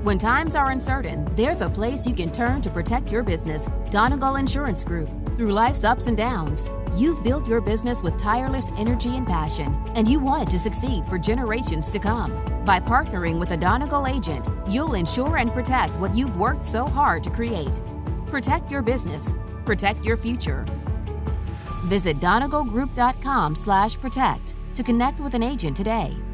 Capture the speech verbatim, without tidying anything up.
When times are uncertain, there's a place you can turn to protect your business. Donegal Insurance Group. Through life's ups and downs, you've built your business with tireless energy and passion, and you want it to succeed for generations to come. By partnering with a Donegal agent, you'll ensure and protect what you've worked so hard to create. Protect your business. Protect your future. Visit donegal group dot com slash protect to connect with an agent today.